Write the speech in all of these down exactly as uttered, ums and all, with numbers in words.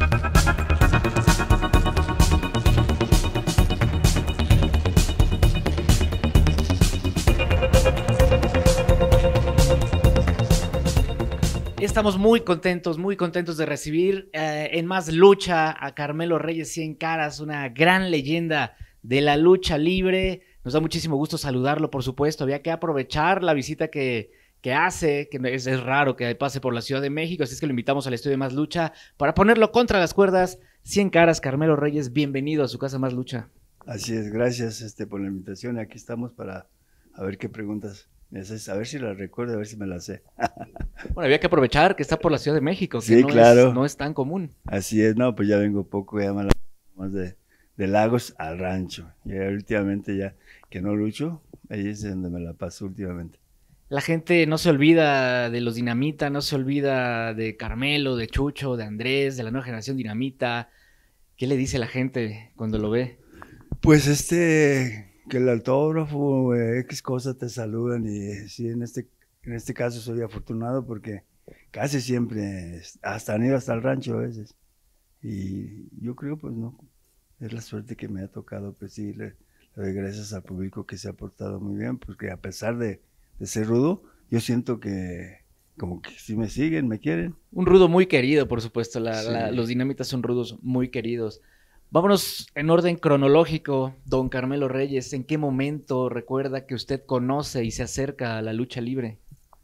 Estamos muy contentos, muy contentos de recibir eh, en Más Lucha a Carmelo Reyes Cien Caras, una gran leyenda de la lucha libre. Nos da muchísimo gusto saludarlo, por supuesto. Había que aprovechar la visita que, que hace, que es, es raro que pase por la Ciudad de México, así es que lo invitamos al estudio de Más Lucha para ponerlo contra las cuerdas. Cien Caras, Carmelo Reyes, bienvenido a su casa Más Lucha. Así es, gracias este, por la invitación. Aquí estamos para a ver qué preguntas. A ver si las recuerdo, a ver si me las sé. Bueno, había que aprovechar que está por la Ciudad de México, que sí, no, claro. es, no es tan común. Así es, no, pues ya vengo poco, ya más de, de Lagos al rancho. Y últimamente ya que no lucho, ahí es donde me la paso últimamente. La gente no se olvida de los Dinamita, no se olvida de Carmelo, de Chucho, de Andrés, de la nueva generación Dinamita. ¿Qué le dice la gente cuando lo ve? Pues este, que el autógrafo, eh, X cosas te saludan y sí, en este, en este caso soy afortunado porque casi siempre, hasta han ido hasta el rancho a veces. Y yo creo, pues no, es la suerte que me ha tocado, pues sí, le, le doy gracias al público que se ha portado muy bien, porque a pesar de, de ser rudo, yo siento que como que sí me siguen, me quieren. Un rudo muy querido, por supuesto, la, Sí. la, los Dinamitas son rudos muy queridos. Vámonos en orden cronológico, don Carmelo Reyes, ¿en qué momento recuerda que usted conoce y se acerca a la lucha libre?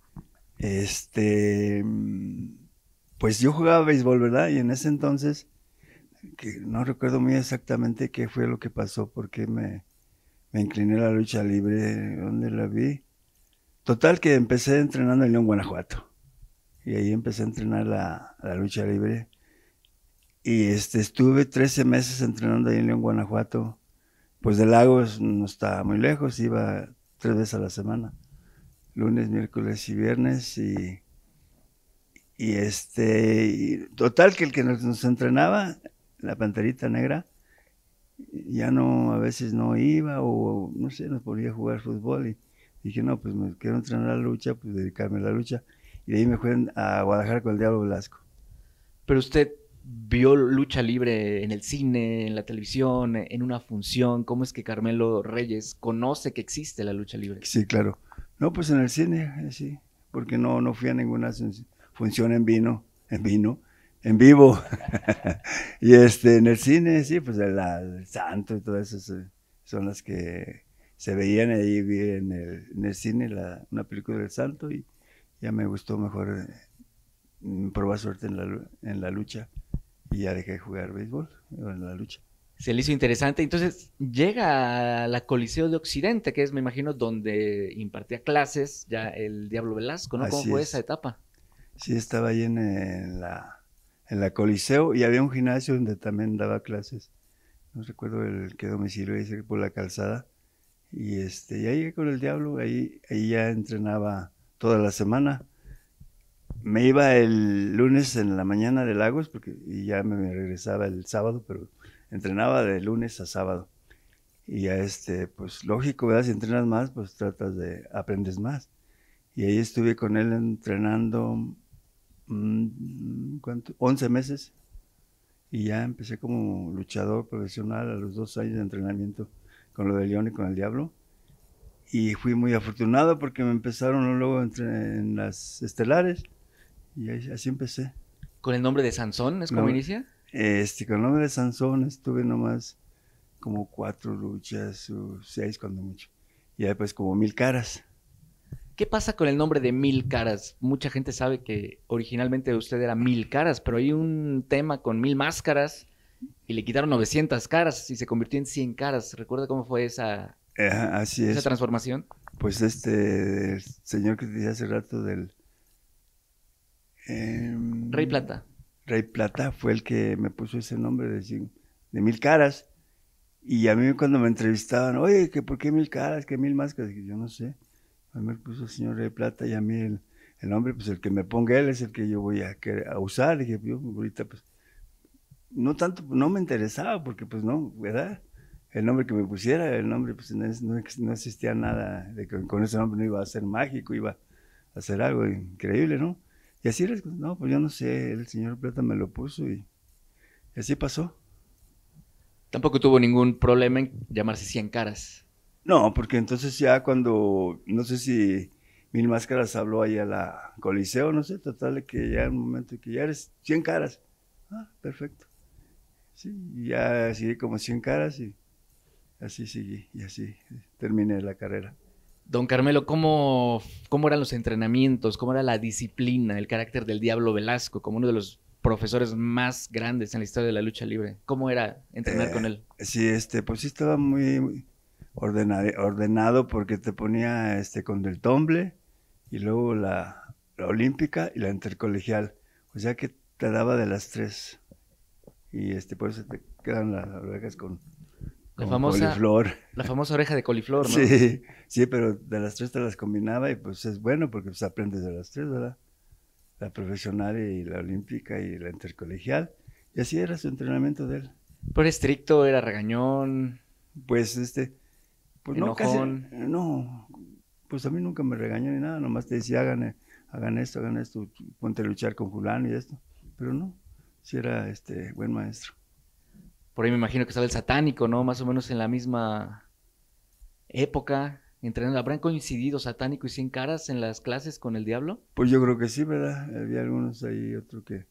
Este, pues yo jugaba béisbol, ¿verdad? Y en ese entonces, que no recuerdo muy exactamente qué fue lo que pasó, porque me, me incliné a la lucha libre, ¿dónde la vi? Total que empecé entrenando en León, Guanajuato. Y ahí empecé a entrenar la, la lucha libre. Y este, estuve trece meses entrenando ahí en León, Guanajuato. Pues de Lagos no estaba muy lejos, iba tres veces a la semana. Lunes, miércoles y viernes. Y, y este, y total que el que nos, nos entrenaba, la Panterita Negra, ya no, a veces no iba o no sé, nos ponía a jugar fútbol. Y dije, no, pues me quiero entrenar a la lucha, pues dedicarme a la lucha. Y de ahí me fui a Guadalajara con el Diablo Velasco. Pero usted vio lucha libre en el cine, en la televisión, en una función. ¿Cómo es que Carmelo Reyes conoce que existe la lucha libre? Sí, claro. No, pues en el cine, sí, porque no, no fui a ninguna función en vino, en vino, en vivo. Y este, en el cine, sí, pues el, el Santo y todas esas son las que se veían ahí, vi en el, en el cine la, una película del Santo y ya me gustó mejor eh, probar suerte en la, en la lucha y ya dejé de jugar béisbol en la lucha. Se le hizo interesante, entonces llega a la Coliseo de Occidente, que es, me imagino, donde impartía clases ya el Diablo Velasco, ¿no? ¿Cómo Así fue es. esa etapa? Sí, estaba ahí en, en, la, en la Coliseo y había un gimnasio donde también daba clases. No recuerdo el qué domicilio, ahí por la calzada. Y, este, y ahí con el Diablo, ahí, ahí ya entrenaba toda la semana. Me iba el lunes en la mañana de Lagos porque, y ya me regresaba el sábado, pero entrenaba de lunes a sábado. Y ya este, pues lógico, ¿verdad? Si entrenas más, pues tratas de, aprendes más. Y ahí estuve con él entrenando, ¿cuánto? once meses. Y ya empecé como luchador profesional a los dos años de entrenamiento con lo de León y con el Diablo. Y fui muy afortunado porque me empezaron luego entre, en las estelares. Y así empecé. ¿Con el nombre de Sansón es como No, inicia? Este, con el nombre de Sansón estuve nomás como cuatro luchas o seis cuando mucho. Y después como Mil Caras. ¿Qué pasa con el nombre de Mil Caras? Mucha gente sabe que originalmente usted era Mil Caras, pero hay un tema con Mil Máscaras y le quitaron novecientas caras y se convirtió en cien caras. ¿Recuerda cómo fue esa, Eh, así esa es. transformación? Pues este, el señor que te dije hace rato del... Eh, Rey Plata. Rey Plata fue el que me puso ese nombre de, de Mil Caras. Y a mí cuando me entrevistaban, oye, ¿que ¿por qué Mil Caras? ¿Qué Mil Máscaras? Y yo no sé. A mí me puso el señor Rey Plata y a mí el, el nombre, pues el que me ponga él es el que yo voy a, a usar. Y dije, yo ahorita pues, no tanto, no me interesaba porque pues no, ¿verdad? El nombre que me pusiera, el nombre, pues no, no, no existía nada, de que con ese nombre no iba a ser mágico, iba a hacer algo increíble, ¿no? Y así, no, pues yo no sé, el señor Plata me lo puso y Y así pasó. Tampoco tuvo ningún problema en llamarse Cien Caras. No, porque entonces ya cuando, no sé si Mil Máscaras habló ahí a la Coliseo, no sé, total de que ya en un momento que ya eres Cien Caras. Ah, perfecto. Sí, y ya seguí como Cien Caras y así seguí, y así terminé la carrera. Don Carmelo, ¿cómo, ¿cómo eran los entrenamientos? ¿Cómo era la disciplina, el carácter del Diablo Velasco, como uno de los profesores más grandes en la historia de la lucha libre? ¿Cómo era entrenar Eh, con él? sí, este, pues sí estaba muy, muy ordenado, ordenado porque te ponía este con el tomble y luego la, la olímpica y la intercolegial. O sea que te daba de las tres. Y este, por eso te quedan las orejas con, La con famosa, coliflor. la famosa oreja de coliflor, ¿no? Sí, sí, pero de las tres te las combinaba y pues es bueno porque pues aprendes de las tres, ¿verdad? La profesional y la olímpica y la intercolegial. Y así era su entrenamiento de él. Pero estricto, era regañón, Pues este, pues no, casi, enojón. no, pues a mí nunca me regañó ni nada, nomás te decía hagan, eh, hagan esto, hagan esto, ponte a luchar con fulano y esto. Pero no, sí era este buen maestro. Por ahí me imagino que estaba el satánico, ¿no? Más o menos en la misma época. Entrenando. ¿Habrán coincidido satánico y Cien Caras en las clases con el Diablo? Pues yo creo que sí, ¿verdad? Había algunos ahí, otro que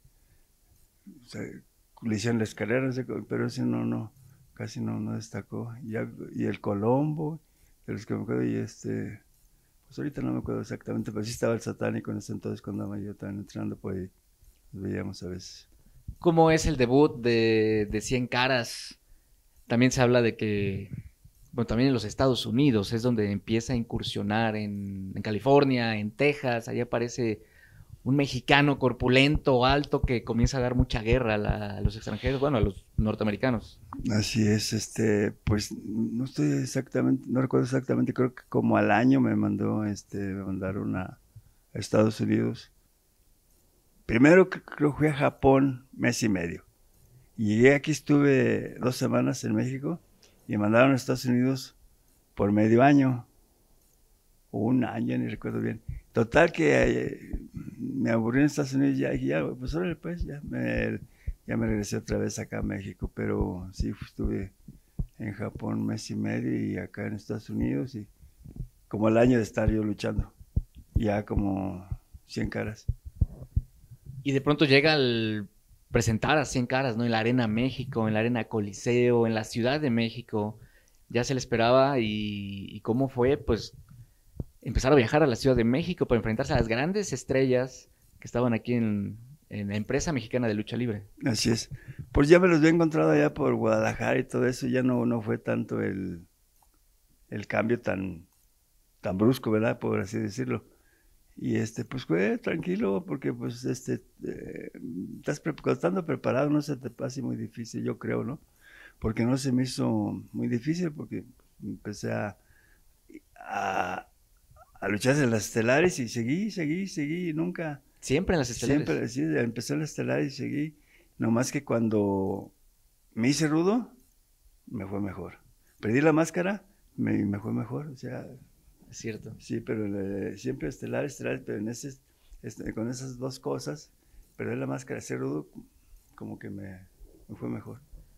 o sea, le hicieron la escalera, pero ese no, no, casi no, no destacó. Y, y el Colombo, de los que me acuerdo, y este, pues ahorita no me acuerdo exactamente, pero sí estaba el satánico en ese entonces cuando yo estaba entrenando, pues los veíamos a veces. ¿Cómo es el debut de, de Cien Caras? También se habla de que, bueno, también en los Estados Unidos es donde empieza a incursionar en, en California, en Texas, allá aparece un mexicano corpulento, alto, que comienza a dar mucha guerra a, la, a los extranjeros, bueno, a los norteamericanos. Así es, este, pues no estoy exactamente, no recuerdo exactamente, creo que como al año me mandó, este, me mandaron a, a Estados Unidos. Primero creo que fui a Japón mes y medio. Y llegué aquí, estuve dos semanas en México y me mandaron a Estados Unidos por medio año, o un año, ni recuerdo bien. Total que eh, me aburrí en Estados Unidos y ya dije, ya, pues órale, pues, ya me, ya me regresé otra vez acá a México, pero sí, estuve en Japón un mes y medio y acá en Estados Unidos y como el año de estar yo luchando, ya como cien caras. Y de pronto llega al presentar a Cien Caras, ¿no? En la Arena México, en la Arena Coliseo, en la Ciudad de México. Ya se le esperaba y, y cómo fue, pues, empezar a viajar a la Ciudad de México para enfrentarse a las grandes estrellas que estaban aquí en, en la empresa mexicana de lucha libre. Así es. Pues ya me los había encontrado allá por Guadalajara y todo eso, ya no, no fue tanto el, el cambio tan, tan brusco, ¿verdad? Por así decirlo. Y este, pues fue tranquilo, porque pues este, eh, estás pre estando preparado, no se te pase muy difícil, yo creo, ¿no? Porque no se me hizo muy difícil, porque empecé a, a, a luchar en las estelares y seguí, seguí, seguí, y nunca, Siempre en las estelares. siempre, sí, empecé en las estelares y seguí, nomás que cuando me hice rudo, me fue mejor. Perdí la máscara, me, me fue mejor, o sea, Es cierto. sí, pero eh, siempre estelar, estelar, pero en ese, este, con esas dos cosas, perder la máscara, ser rudo, como que me, me fue mejor.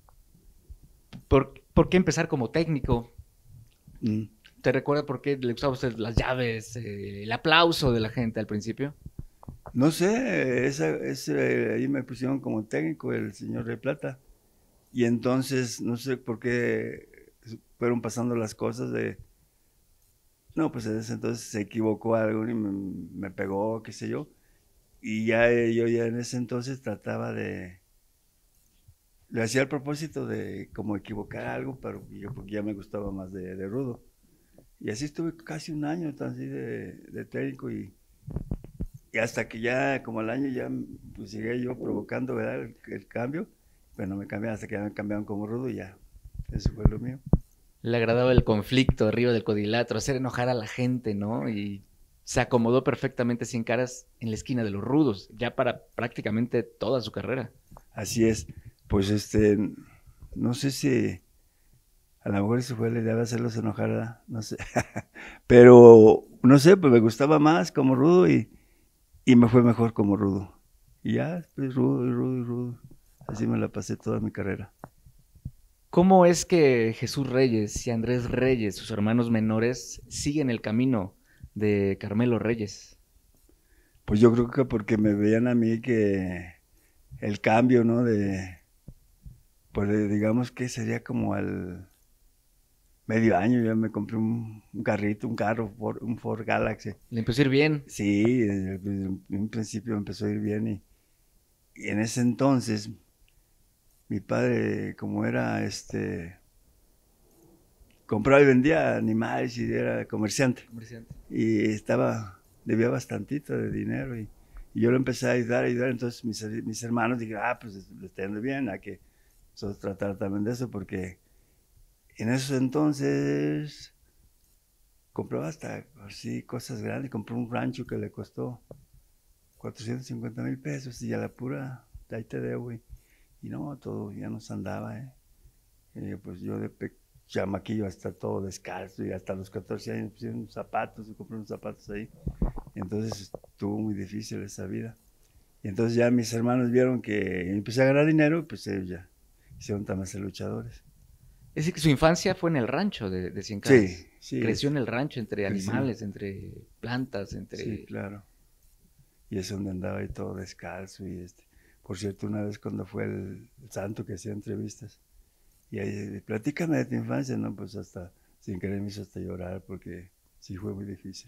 ¿Por, ¿Por qué empezar como técnico? Mm. ¿Te recuerda por qué le gustaba a usted las llaves, eh, el aplauso de la gente al principio? No sé, esa, ese, ahí me pusieron como técnico el señor de Plata. Y entonces, no sé por qué fueron pasando las cosas de... No, pues en ese entonces se equivocó algo y me, me pegó, qué sé yo. Y ya eh, yo ya en ese entonces trataba de... Lo hacía al propósito de como equivocar algo, pero yo porque ya me gustaba más de, de rudo. Y así estuve casi un año así de, de técnico y, y hasta que ya como al año ya pues llegué yo provocando, ¿verdad? El, el cambio, pero no me cambiaron hasta que ya me cambiaron como rudo y ya, eso fue lo mío. Le agradaba el conflicto arriba del cuadrilátero, hacer enojar a la gente, ¿no? Y se acomodó perfectamente Cien Caras en la esquina de los rudos, ya para prácticamente toda su carrera. Así es, pues este, no sé si a lo mejor eso fue la idea de hacerlos enojar, ¿verdad? No sé, pero no sé, pues me gustaba más como rudo y, y me fue mejor como rudo. Y ya, pues rudo y rudo y rudo, Así me la pasé toda mi carrera. ¿Cómo es que Jesús Reyes y Andrés Reyes, sus hermanos menores, siguen el camino de Carmelo Reyes? Pues yo creo que porque me veían a mí que el cambio, ¿no? De, pues de- digamos que sería como al medio año, ya me compré un, un carrito, un carro, Ford- un Ford Galaxy. Le empezó a ir bien. Sí, desde, desde un principio empezó a ir bien y, y en ese entonces mi padre, como era este, compraba y vendía animales y era comerciante Comerciante. y estaba, debía bastantito de dinero y, y yo lo empecé a ayudar, a ayudar, entonces mis, mis hermanos dijeron, ah, pues le está yendo bien, hay que nosotros tratar también de eso porque en esos entonces compraba hasta así cosas grandes, compró un rancho que le costó cuatrocientos cincuenta mil pesos y a la pura, ahí te debo, güey. Y no, todo ya nos andaba, ¿eh? Eh, pues yo de pe- chamaquillo hasta todo descalzo y hasta los catorce años pusieron unos zapatos, compré unos zapatos ahí. Entonces estuvo muy difícil esa vida. Y entonces ya mis hermanos vieron que empecé a ganar dinero, pues ellos ya hicieron también ser luchadores. Es decir, que su infancia fue en el rancho de, de Cien Sí, Caras. sí, Creció es, en el rancho entre crecí, animales, entre plantas, sí, entre... claro. Y es donde andaba ahí todo descalzo y este. Por cierto, una vez cuando fue el, el santo que hacía entrevistas, y ahí, platícame de tu infancia, ¿no? Pues hasta, sin querer me hizo hasta llorar porque sí fue muy difícil.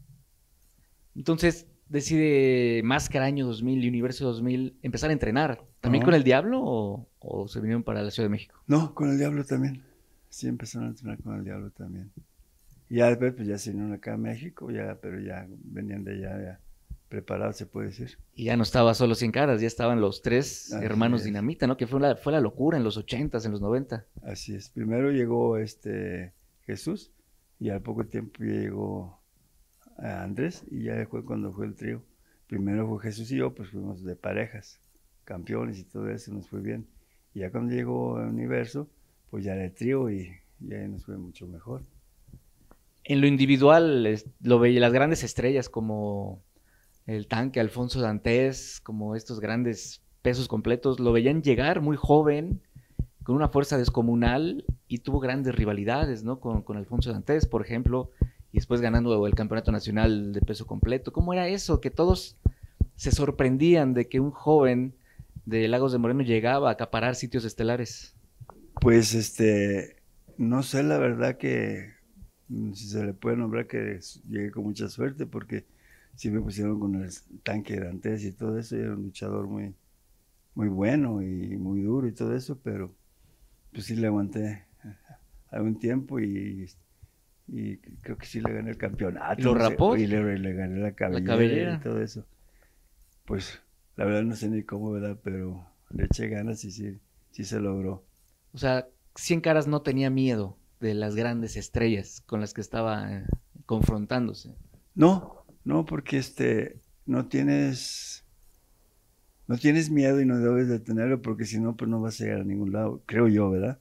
Entonces decide Máscara Año dos mil y Universo dos mil empezar a entrenar. ¿También con Ajá. el Diablo o, o se vinieron para la Ciudad de México? No, con el diablo también. Sí, empezaron a entrenar con el diablo también. Y ya después, pues ya se vinieron acá a México, ya, pero ya venían de allá, ya preparados, se puede decir. Y ya no estaba solo Cien Caras, ya estaban los tres Así hermanos es, Dinamita, ¿no? Que fue la, fue la locura en los ochentas, en los noventa. así es. Primero llegó este Jesús y al poco tiempo ya llegó a Andrés y ya fue cuando fue el trío. Primero fue Jesús y yo, pues fuimos de parejas, campeones y todo eso, nos fue bien. Y ya cuando llegó el Universo, pues ya era el trío y, y ahí nos fue mucho mejor. En lo individual, es- lo veía las grandes estrellas como el Tanque, Alfonso Dantes, como estos grandes pesos completos, lo veían llegar muy joven, con una fuerza descomunal y tuvo grandes rivalidades, ¿no? Con, con Alfonso Dantes, por ejemplo, y después ganando el campeonato nacional de peso completo. ¿Cómo era eso? Que todos se sorprendían de que un joven de Lagos de Moreno llegaba a acaparar sitios estelares. Pues este, no sé la verdad que mm, si se le puede nombrar que s- llegué con mucha suerte porque sí me pusieron con el Tanque de Dantes y todo eso, y era un luchador muy, muy bueno y muy duro y todo eso, pero pues sí le aguanté algún tiempo y, y creo que sí le gané el campeonato, Lo no sé, rapó, y le, le gané la la cabellera y cabellera. todo eso. Pues la verdad no sé ni cómo, ¿verdad? Pero le eché ganas y sí, sí se logró. O sea, Cien Caras no tenía miedo de las grandes estrellas con las que estaba eh, confrontándose. No, no, porque este, no tienes, no tienes miedo y no debes de tenerlo porque si no, pues no vas a llegar a ningún lado, creo yo, ¿verdad?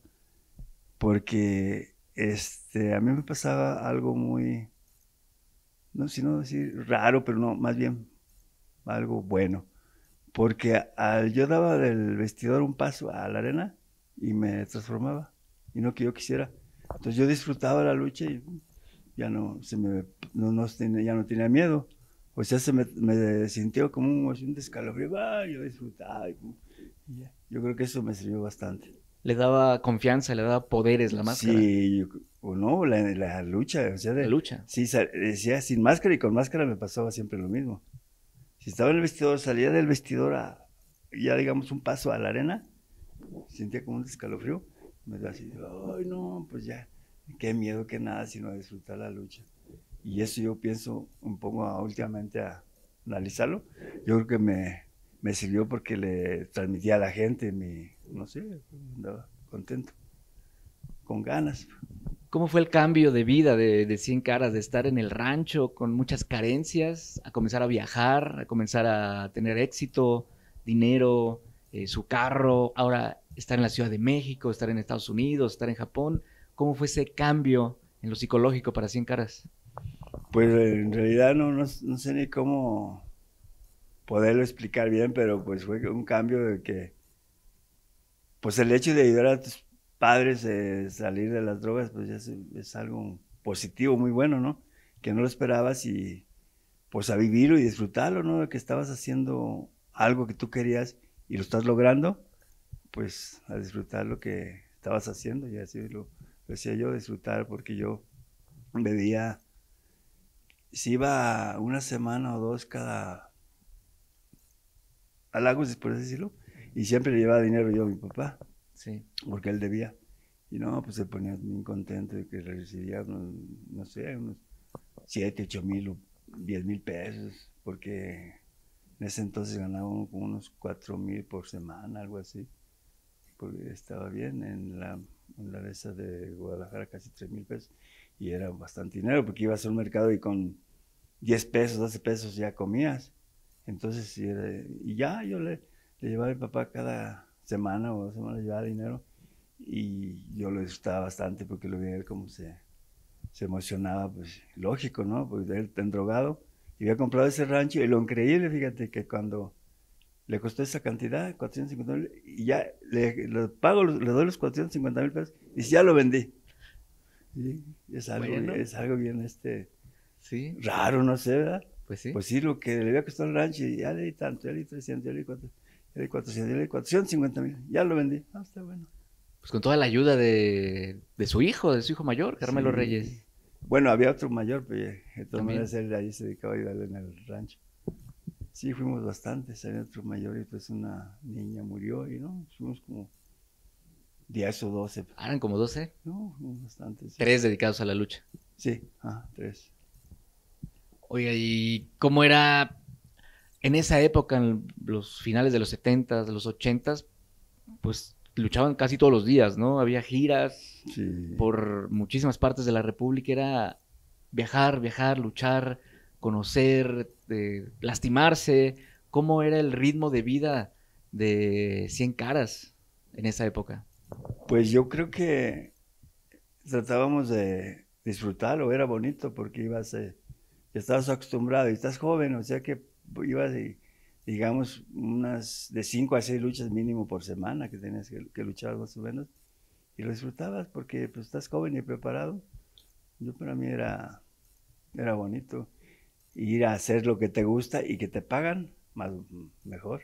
Porque este, a mí me pasaba algo muy, no, si no decir raro, pero no, más bien algo bueno. Porque al, yo daba del vestidor un paso a la arena y me transformaba, y no que yo quisiera. Entonces yo disfrutaba la lucha y ya no, se me, no, no tenía- ya no tenía miedo. O sea, se me, me sintió como un, un escalofrío, ¡ah! Yo disfrutaba. Y, y ya. Yo creo que eso me sirvió bastante. Le daba confianza, le daba poderes la máscara, Sí, yo- o no, la, la lucha, o sea, la de, lucha. sí, sa- decía sin máscara y con máscara me pasaba siempre lo mismo. Si estaba en el vestidor, salía del vestidor a, ya digamos, un paso a la arena, sentía como un escalofrío, me da así, ay no, pues ya, qué miedo, qué nada, sino a disfrutar la lucha. Y eso yo pienso un poco a, últimamente a analizarlo. Yo creo que me, me sirvió porque le transmitía a la gente mi, no sé, andaba contento, con ganas. ¿Cómo fue el cambio de vida de, de Cien Caras, de estar en el rancho con muchas carencias, a comenzar a viajar, a comenzar a tener éxito, dinero, eh, su carro, ahora estar en la Ciudad de México, estar en Estados Unidos, estar en Japón? ¿Cómo fue ese cambio en lo psicológico para Cien Caras? Pues en realidad no, no, no sé ni cómo poderlo explicar bien, pero pues fue un cambio de que pues el hecho de ayudar a tus padres a salir de las drogas, pues ya es, es algo positivo, muy bueno, ¿no? Que no lo esperabas y pues a vivirlo y disfrutarlo, ¿no? Que estabas haciendo algo que tú querías y lo estás logrando, pues a disfrutar lo que estabas haciendo, y así lo, lo decía yo, disfrutar, porque yo bebía, si iba una semana o dos cada, a Lagos, por así decirlo, y siempre le llevaba dinero yo a mi papá, Sí. porque él debía. Y no, pues se ponía bien contento de que recibía unos, no sé, unos siete, ocho mil o diez mil pesos, porque en ese entonces ganaba uno como unos cuatro mil por semana, algo así, porque estaba bien en la, en la mesa de Guadalajara, casi tres mil pesos, y era bastante dinero, porque ibas al mercado y con diez pesos, doce pesos ya comías. Entonces, y, era, y ya yo le, le llevaba a mi papá cada semana o dos semanas, le llevaba dinero, y yo lo disfrutaba bastante porque lo veía él como se, se emocionaba, pues lógico, ¿no? Porque él tan drogado y había comprado ese rancho, y lo increíble, fíjate, que cuando le costó esa cantidad, cuatrocientos cincuenta mil, y ya le, le pago, le doy los cuatrocientos cincuenta mil pesos, y ya lo vendí. ¿Sí? Es algo, Bueno. es algo bien este, Sí. raro, no sé, ¿verdad? Pues sí. Pues sí, lo que le había costado el rancho, y ya le di tanto, ya le di trescientos, ya le di cuatrocientos, ya le di cuatrocientos, ya le di cuatrocientos cincuenta mil, ya lo vendí. Ah, está bueno. Pues con toda la ayuda de, de su hijo, de su hijo mayor, Carmelo Sí. Reyes. Bueno, había otro mayor, pero de todas También. maneras él ahí se dedicaba a ayudarle en el rancho. Sí, fuimos bastantes, había otro mayor y pues una niña murió y no, fuimos como diez o doce. Ah, eran como doce. No, fuimos bastantes. Sí. Tres dedicados a la lucha. Sí, ah, tres. Oiga, ¿y cómo era en esa época, en los finales de los setentas, de los ochentas? Pues luchaban casi todos los días, ¿no? Había giras Sí. por muchísimas partes de la República. Era viajar, viajar, luchar, conocer, eh, lastimarse. ¿Cómo era el ritmo de vida de Cien Caras en esa época? Pues yo creo que tratábamos de disfrutarlo, era bonito porque ibas, eh, estabas acostumbrado y estás joven, o sea que ibas y, digamos, unas de cinco a seis luchas mínimo por semana que tenías que, que luchar más o menos, y lo disfrutabas porque pues estás joven y preparado. Yo para mí era, era bonito ir a hacer lo que te gusta y que te pagan más, mejor.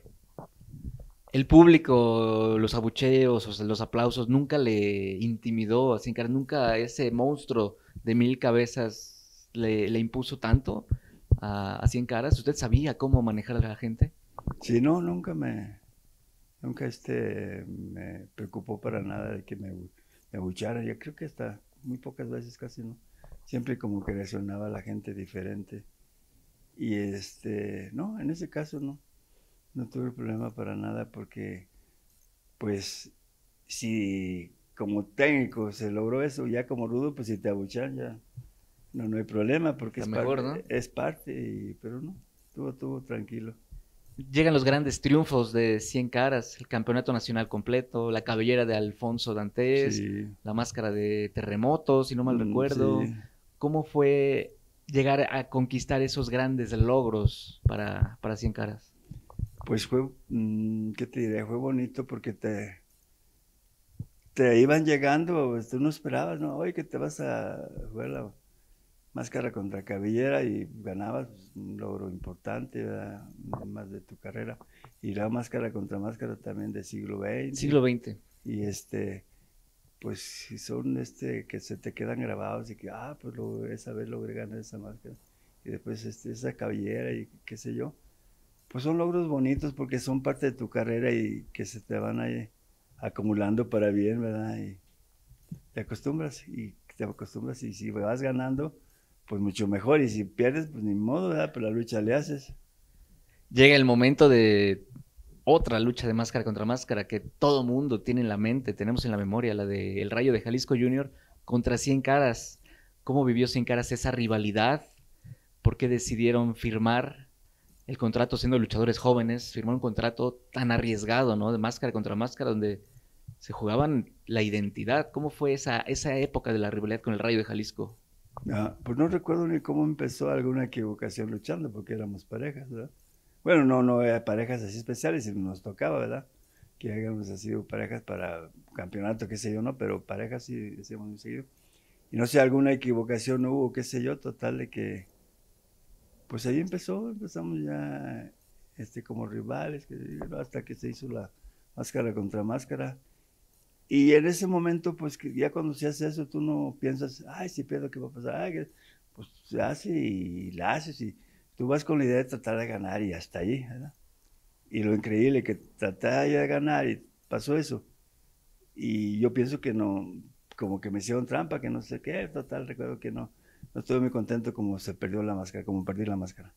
El público, los abucheos, o sea, los aplausos, nunca le intimidó a Cien Caras, nunca ese monstruo de mil cabezas le, le impuso tanto a, a Cien Caras. ¿Usted sabía cómo manejar a la gente? Sí, no, nunca me, nunca este, me preocupó para nada de que me, me abucharan. Yo creo que hasta muy pocas veces, casi no. Siempre como que reaccionaba la gente diferente. Y este, no, en ese caso no, no tuve problema para nada porque, pues, si como técnico se logró eso, ya como rudo, pues si te abuchan ya no, no hay problema porque es, mejor, parte, ¿no? es parte, y, pero no, estuvo, estuvo tranquilo. Llegan los grandes triunfos de Cien Caras, el campeonato nacional completo, la cabellera de Alfonso Dantes, Sí. la máscara de Terremoto, si no mal Mm, recuerdo. sí. ¿Cómo fue llegar a conquistar esos grandes logros para, para Cien Caras? Pues fue, mmm, ¿qué te diré? Fue bonito porque te, te iban llegando, pues, tú no esperabas, ¿no? Oye, que te vas a jugar la máscara contra cabellera y ganabas, pues, un logro importante, ¿verdad? Más de tu carrera. Y la máscara contra máscara también de siglo veinte. Siglo veinte. Y este, pues si son este que se te quedan grabados y que, ah, pues lo, esa vez logré ganar esa máscara. Y después este, esa cabellera y qué sé yo. Pues son logros bonitos porque son parte de tu carrera y que se te van ahí acumulando para bien, ¿verdad? Y te acostumbras y te acostumbras, y si vas ganando, pues mucho mejor, y si pierdes, pues ni modo, ¿verdad? Pero la lucha le haces. Llega el momento de otra lucha de máscara contra máscara que todo mundo tiene en la mente, tenemos en la memoria, la de El Rayo de Jalisco junior contra Cien Caras. ¿Cómo vivió Cien Caras esa rivalidad? ¿Por qué decidieron firmar el contrato siendo luchadores jóvenes? Firmar un contrato tan arriesgado, ¿no? De máscara contra máscara, donde se jugaban la identidad. ¿Cómo fue esa, esa época de la rivalidad con el Rayo de Jalisco? Ah, pues no recuerdo ni cómo empezó alguna equivocación luchando, porque éramos parejas, ¿verdad? Bueno, no, no era parejas así especiales, sino nos tocaba, ¿verdad? que hayamos sido parejas para campeonato, qué sé yo, ¿no? Pero parejas sí decíamos muy seguido. Y no sé, alguna equivocación hubo, qué sé yo, total de que, pues ahí empezó, empezamos ya este, como rivales, que, hasta que se hizo la máscara contra máscara. Y en ese momento, pues que ya cuando se hace eso, tú no piensas, ay, si pierdo, ¿qué va a pasar? Ay, que... pues se hace y la haces y tú vas con la idea de tratar de ganar y hasta ahí, ¿verdad? Y lo increíble que traté de ganar y pasó eso. Y yo pienso que no, como que me hicieron trampa, que no sé qué, total, recuerdo que no, no estuve muy contento como se perdió la máscara, como perdí la máscara.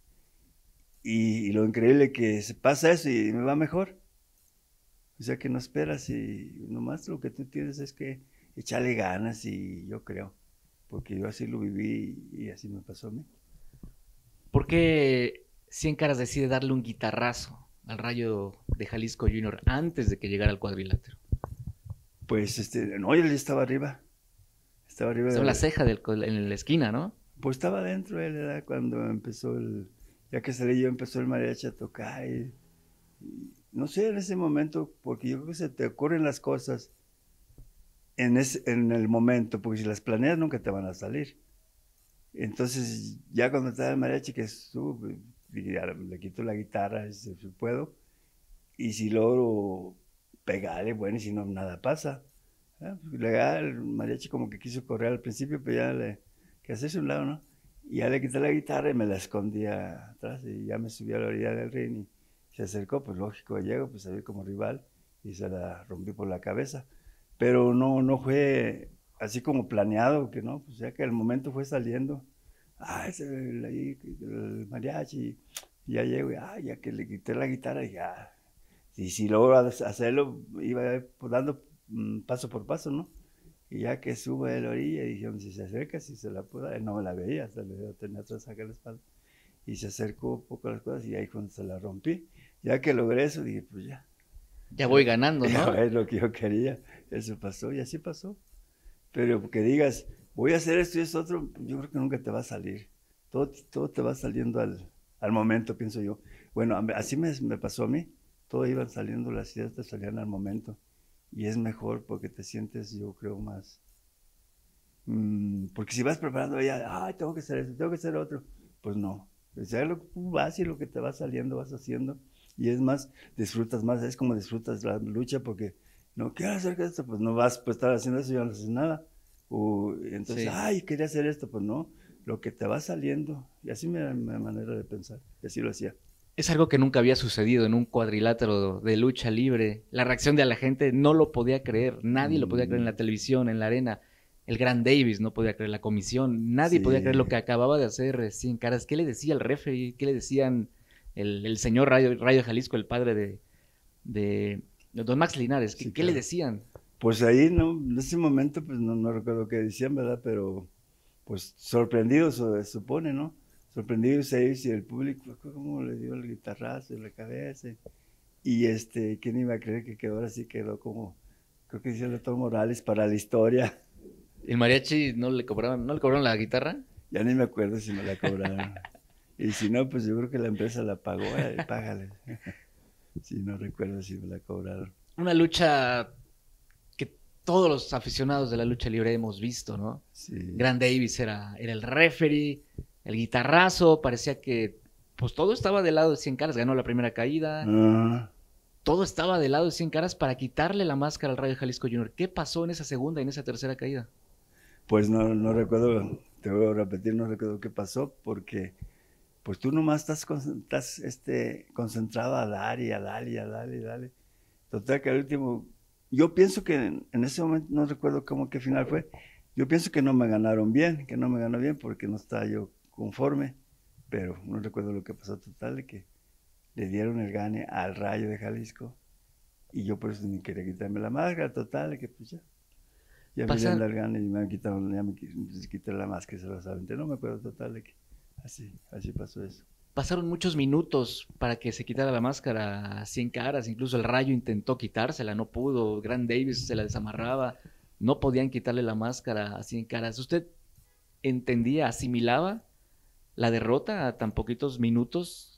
Y, y lo increíble que se pasa eso y me va mejor. O sea que no esperas y nomás lo que tú tienes es que echarle ganas y yo creo, porque yo así lo viví y, y así me pasó a mí. ¿Por qué Cien Caras decide darle un guitarrazo al Rayo de Jalisco Junior antes de que llegara al cuadrilátero? Pues este, no, yo ya estaba arriba, estaba arriba Estaba en la de, ceja del, en la esquina, ¿no? pues estaba dentro él, ¿verdad? Cuando empezó el, ya que salí yo, empezó el mariachi a tocar y, y no sé, en ese momento, porque yo creo que se te ocurren las cosas en, ese, en el momento, porque si las planeas nunca te van a salir. Entonces, ya cuando estaba el mariachi que sube, le quito la guitarra si puedo, y si logro pegarle, bueno, y si no, nada pasa. ¿Eh? Pues, legal, el mariachi como que quiso correr al principio, pero ya le, que hacerse un lado, ¿no? Y ya le quité la guitarra y me la escondía atrás, y ya me subí a la orilla del ring y se acercó, pues lógico, llego, pues se ve como rival, y se la rompí por la cabeza. Pero no, no fue así como planeado, que no, pues ya que el momento fue saliendo, ah, ese, el, ahí, el mariachi, y ya llego, y, ah, ya que le quité la guitarra, y ya, y si logro hacerlo, iba dando mm, paso por paso, ¿no? Y ya que sube de la orilla, y dijeron, si se acerca, si se la puedo dar, no me la veía, hasta le tenía atrás acá la espalda, y se acercó un poco a las cosas, y ahí cuando se la rompí, ya que logré eso, dije, pues ya, Ya voy ganando, ya ¿no? es lo que yo quería, eso pasó, y así pasó. Pero que digas, voy a hacer esto y esto otro, yo creo que nunca te va a salir. Todo, todo te va saliendo al, al momento, pienso yo. Bueno, así me, me pasó a mí. Todo iban saliendo, las ideas te salían al momento. Y es mejor porque te sientes, yo creo, más... Mmm, porque si vas preparando ya, ay, tengo que hacer esto, tengo que hacer otro. Pues no. O sea, lo que tú vas y lo que te va saliendo, vas haciendo. Y es más, disfrutas más. Es como disfrutas la lucha porque no quiero hacer esto, pues no vas a estar haciendo eso y ya no haces nada. O, entonces, sí. Ay, quería hacer esto, pues no. Lo que te va saliendo. Y así me da mi manera de pensar. Y así lo hacía. Es algo que nunca había sucedido en un cuadrilátero de lucha libre. La reacción de la gente no lo podía creer. Nadie mm. lo podía creer en la televisión, en la arena. El Gran Davis no podía creer, la comisión. Nadie sí. podía creer lo que acababa de hacer Cien Caras. ¿Qué le decía el referee? ¿Qué le decían el, el señor Rayo, Rayo Jalisco, el padre de, de, de don Max Linares? ¿Qué, sí, ¿qué claro. le decían? Pues ahí, ¿no? En ese momento, pues no, no recuerdo qué decían, ¿verdad? Pero, pues sorprendidos, se supone, ¿no? Sorprendidos ellos y el público, ¿cómo le dio el guitarrazo en la cabeza? Y este, ¿quién iba a creer que quedó ahora sí quedó como, creo que decía el doctor Morales, para la historia? ¿El mariachi no le cobraron, no le cobraron la guitarra? Ya ni me acuerdo si me la cobraron. Y si no, pues yo creo que la empresa la pagó, eh, págale. Sí, no recuerdo si me la cobraron. Una lucha que todos los aficionados de la lucha libre hemos visto, ¿no? Sí. Gran Davis era, era el referee, el guitarrazo, parecía que pues todo estaba del lado de Cien Caras, ganó la primera caída. Uh. Todo estaba del lado de Cien Caras para quitarle la máscara al Rayo Jalisco Junior. ¿Qué pasó en esa segunda y en esa tercera caída? Pues no, no recuerdo, te voy a repetir, no recuerdo qué pasó, porque pues tú nomás estás, estás este, concentrado a dar y a dar y a dar y a darle. Total que al último, yo pienso que en, en ese momento, no recuerdo cómo qué final fue, yo pienso que no me ganaron bien, que no me ganó bien porque no estaba yo conforme, pero no recuerdo lo que pasó total, de que le dieron el gane al Rayo de Jalisco y yo por eso ni quería quitarme la máscara, total, de que pues ya. Ya me dieron el gane y me han quitado, ya me quité la máscara y se las aventé. No me acuerdo total de que así, así pasó eso. Pasaron muchos minutos para que se quitara la máscara a Cien Caras, incluso el Rayo intentó quitársela, no pudo, Gran Davis se la desamarraba, no podían quitarle la máscara a Cien Caras. ¿Usted entendía, asimilaba la derrota a tan poquitos minutos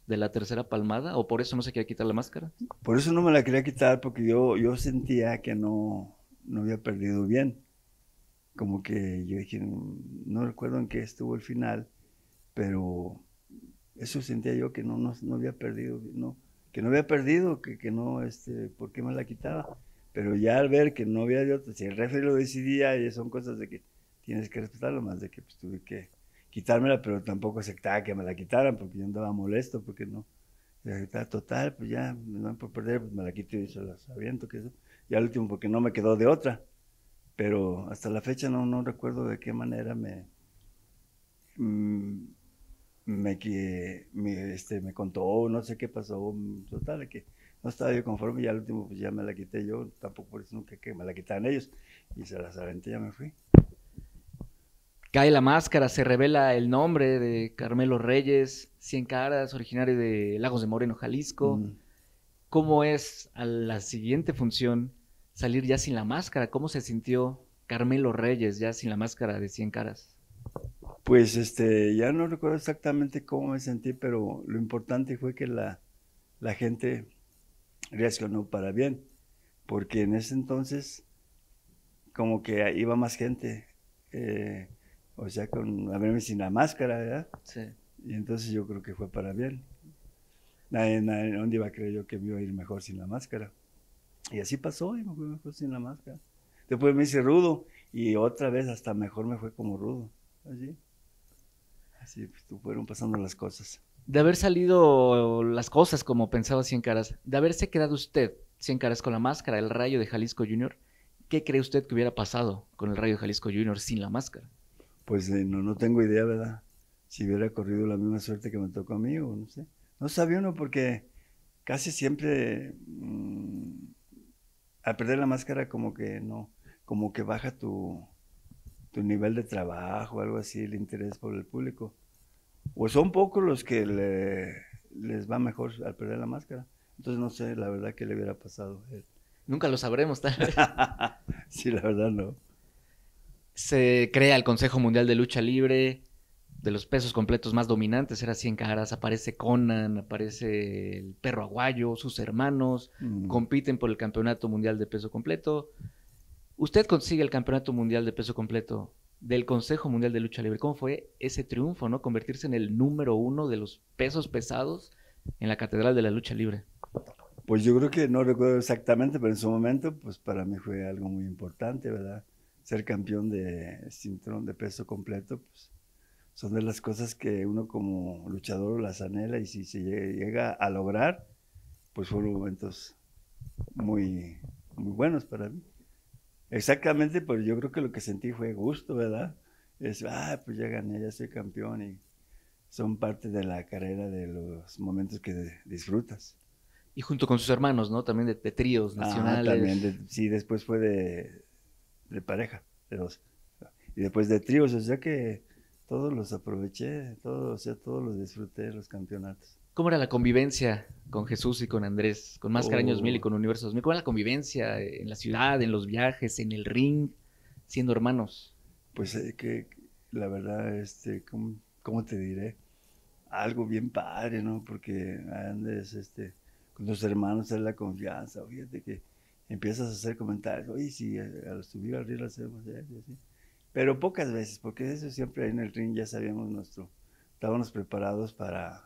de la tercera palmada? ¿O por eso no se quiere quitar la máscara? Por eso no me la quería quitar, porque yo, yo sentía que no, no había perdido bien. Como que yo dije, no recuerdo en qué estuvo el final, pero eso sentía yo que no, no, no había perdido, no, que no había perdido, que, que no, este, ¿por qué me la quitaba? Pero ya al ver que no había de otra, si el referee lo decidía, y son cosas de que tienes que respetarlo, más de que pues, tuve que quitármela, pero tampoco aceptaba que me la quitaran, porque yo andaba molesto, porque no. Ya, total, pues ya, me dan por perder, pues me la quito y se las aviento, que eso. Y al último, porque no me quedó de otra. Pero hasta la fecha no, no recuerdo de qué manera me, mm, me, que, me, este, me contó, no sé qué pasó, total, que no estaba yo conforme y al último pues ya me la quité yo, tampoco por eso nunca que me la quitaran ellos y se las aventé y ya me fui. Cae la máscara, se revela el nombre de Carmelo Reyes, Cien Caras, originario de Lagos de Moreno, Jalisco. Mm. ¿Cómo es a la siguiente función salir ya sin la máscara? ¿Cómo se sintió Carmelo Reyes ya sin la máscara de Cien Caras? Pues este, ya no recuerdo exactamente cómo me sentí, pero lo importante fue que la, la gente reaccionó para bien, porque en ese entonces como que iba más gente, eh, o sea, con a verme sin la máscara, ¿verdad? Sí. Y entonces yo creo que fue para bien. Nadie, nadie, ¿dónde iba a creer yo que me iba a ir mejor sin la máscara? Y así pasó, y me fue mejor sin la máscara. Después me hice rudo, y otra vez hasta mejor me fue como rudo, así. Así pues, fueron pasando las cosas. De haber salido las cosas como pensaba Cien Caras, de haberse quedado usted, Cien Caras, con la máscara, el Rayo de Jalisco Junior, ¿qué cree usted que hubiera pasado con el Rayo de Jalisco Junior sin la máscara? Pues eh, no, no tengo idea, ¿verdad? Si hubiera corrido la misma suerte que me tocó a mí, o no sé. No sabía uno porque casi siempre mmm, al perder la máscara como que no, como que baja tu, tu nivel de trabajo, algo así, el interés por el público. O son pocos los que le, les va mejor al perder la máscara. Entonces no sé, la verdad, qué le hubiera pasado a él. Nunca lo sabremos, tal vez. Sí, la verdad no. Se crea el Consejo Mundial de Lucha Libre, de los pesos completos más dominantes, era Cien Caras, aparece Conan, aparece el Perro Aguayo, sus hermanos, Mm. compiten por el Campeonato Mundial de Peso Completo. Usted consigue el Campeonato Mundial de Peso Completo del Consejo Mundial de Lucha Libre. ¿Cómo fue ese triunfo, no? Convertirse en el número uno de los pesos pesados en la Catedral de la Lucha Libre. Pues yo creo que no recuerdo exactamente, pero en su momento, pues para mí fue algo muy importante, ¿verdad? Ser campeón de cinturón de peso completo, pues son de las cosas que uno como luchador las anhela y si se llega a lograr, pues fueron momentos muy, muy buenos para mí. Exactamente, pues yo creo que lo que sentí fue gusto, ¿verdad? Es, ah, pues ya gané, ya soy campeón y son parte de la carrera de los momentos que disfrutas. Y junto con sus hermanos, ¿no? También de, de tríos nacionales. Ah, también, de, sí, después fue de, de pareja, de dos. Y después de tríos, o sea que todos los aproveché, todos, o sea, todos los disfruté, los campeonatos. ¿Cómo era la convivencia con Jesús y con Andrés, con Máscara Años Mil y con Universo dos mil? ¿Cómo era la convivencia en la ciudad, en los viajes, en el ring, siendo hermanos? Pues eh, que la verdad, este, ¿cómo, cómo te diré? Algo bien padre, ¿no? Porque andes, este, con tus hermanos es la confianza, fíjate que empiezas a hacer comentarios, oye, si al subir al ring lo hacemos, ¿eh? Y así. Pero pocas veces, porque eso siempre ahí en el ring ya sabíamos nuestro, estábamos preparados para,